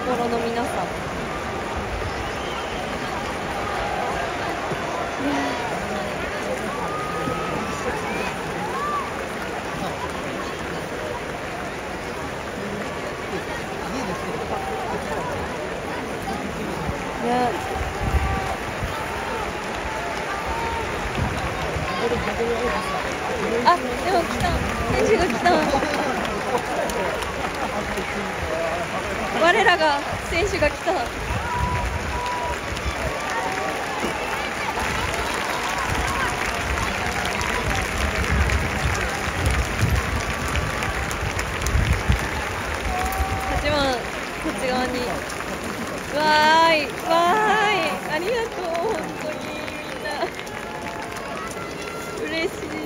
幌の皆さん。あ、でも来た、選手が来た。我らが選手が来た。8番こっち側に。わーいわーい、ありがとう、本当にみんな嬉しい。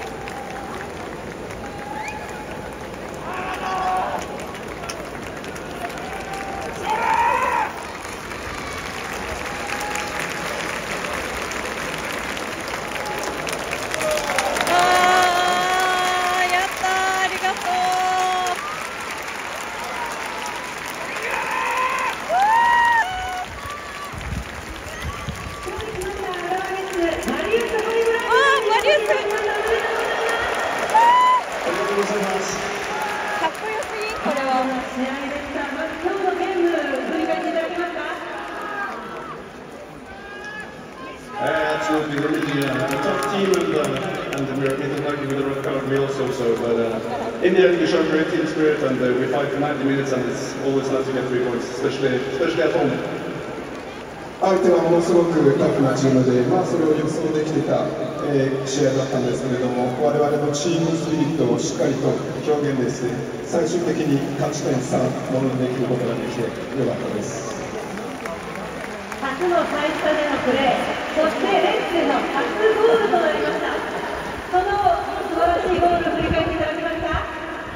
Absolutely, we're meeting a tough team, and we're meeting lucky with the red card we also. But in the end, we show great team spirit, and we fight for 90 minutes, and it's always nice to get 3 points, especially at home. 相手はものすごくタフなチームで、それを予想できてた、試合だったんですけれども、我々のチームスピリットをしっかりと表現できて、最終的に勝ち点3ものにできることができてよかったです。 初の最下でのプレー、そしてレッツの初ゴールとなりました。その素晴らしいゴールを振り返っていただけますか。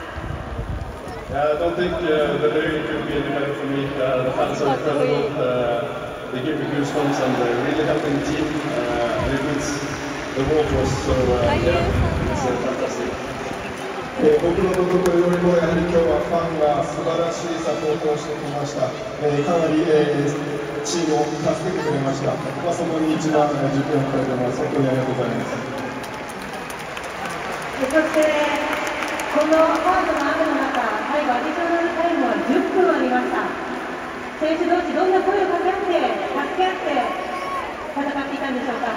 I don't think the lyric could be any better for me. The fans are incredible. They give me goosebumps and really helping the team. And it means the world to us. So yeah, it's fantastic. 僕のことよりもやはり今日はファンが素晴らしいサポートをしてくれました。かなり、チームを助けてくれました。そこに一番10点をくれてもらい、本当にありがとうございます。 そしてこのハードな雨の中、最後アディショナルタイムは10分ありました。選手同士どんな声を掛け合って助け合って戦っていたんでしょうか。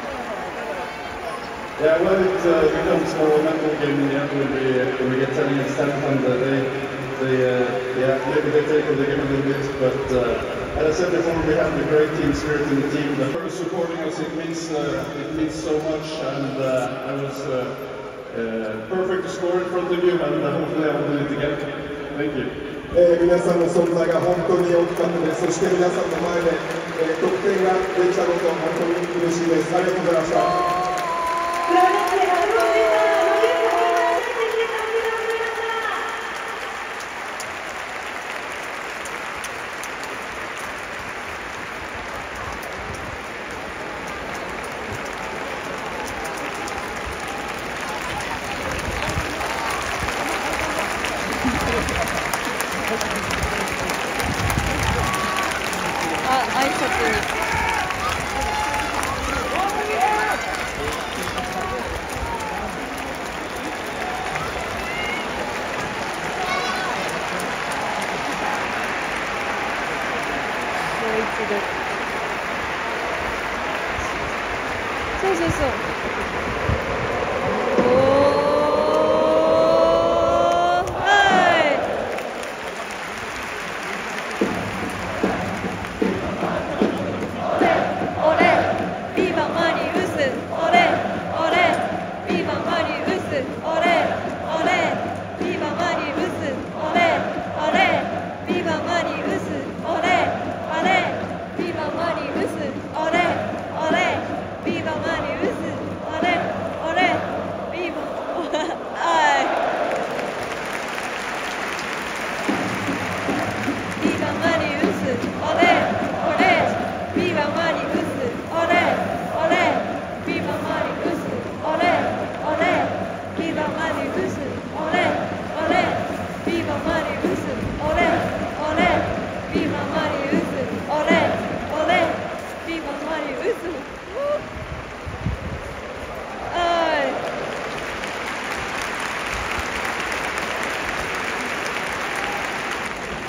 Yeah, well, it becomes more a mental game in the end when we get 10 against 10, and maybe they take the game a little bit, but as I said before, we have a great team spirit in the team. The first supporting us, it means so much, and I was perfect to score in front of you, and hopefully I will do it again. Thank you. 皆さんの存在が本当に大きかったです。そして皆さんの前で、得点ができたこと本当に嬉しいです。ありがとうございました。 挨拶に。そうそうそう。ビバマリウス